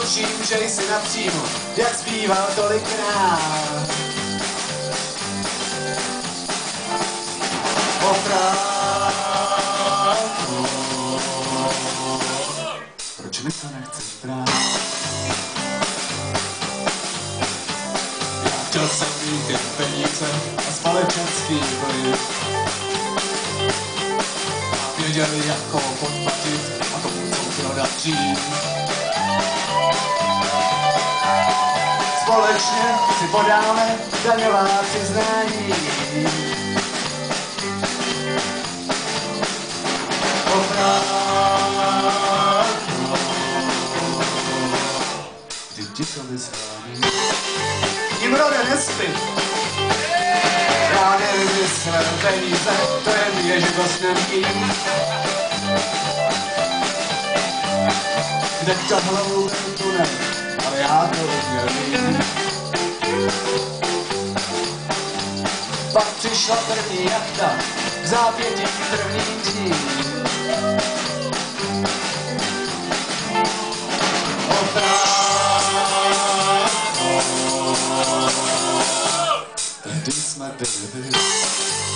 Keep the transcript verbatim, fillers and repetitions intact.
tuším, že jsi napřímo, jak zpíval tolikrát. Opravdu, proč mi to nechceš brát? Já chtěl jsem mít jen peníze a společenský vliv. A věděli, jak ho podplatit a komu co prodat dřív. Společně si podáme daňová přiznání. Opravdu, vždyť ti to vyzvání. Tím rodem nespí. Já nevymyslel peníze, to je mě živostním tím. Kde to hlavou tunel, ale já to uměl mít. Pak přišla první jachta, v zápětí první dní. Opravdu, tehdy jsme byli.